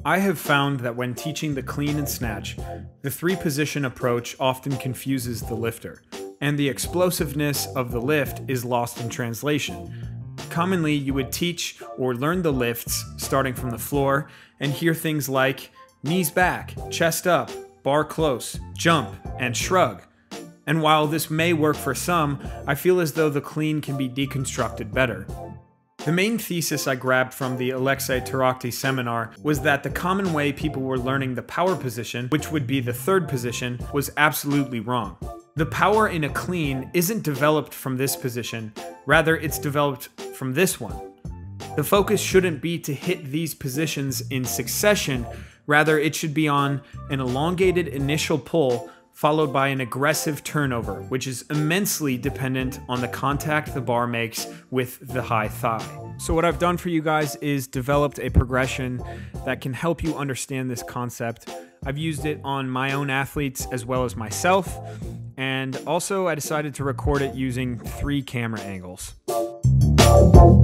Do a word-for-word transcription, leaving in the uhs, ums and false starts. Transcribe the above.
I have found that when teaching the clean and snatch, the three-position approach often confuses the lifter, and the explosiveness of the lift is lost in translation. Commonly, you would teach or learn the lifts starting from the floor and hear things like knees back, chest up, bar close, jump, and shrug. And while this may work for some, I feel as though the clean can be deconstructed better. The main thesis I grabbed from the Alexei Tarakty seminar was that the common way people were learning the power position, which would be the third position, was absolutely wrong. The power in a clean isn't developed from this position, rather it's developed from this one. The focus shouldn't be to hit these positions in succession, rather it should be on an elongated initial pull followed by an aggressive turnover, which is immensely dependent on the contact the bar makes with the high thigh. So what I've done for you guys is developed a progression that can help you understand this concept. I've used it on my own athletes as well as myself, and also I decided to record it using three camera angles.